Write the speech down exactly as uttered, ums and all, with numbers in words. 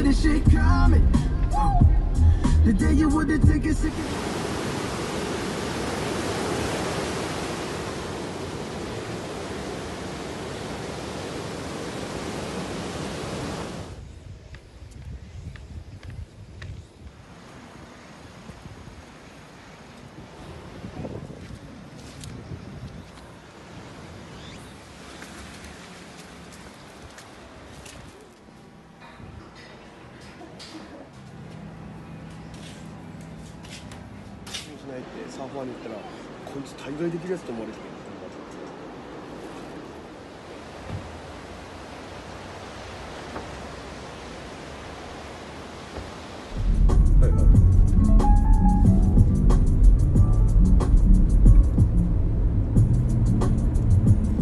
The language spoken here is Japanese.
this shit coming. Uh, the day you would've taken sick. サーファーに行ったらこいつ大概できるやつと思われてる。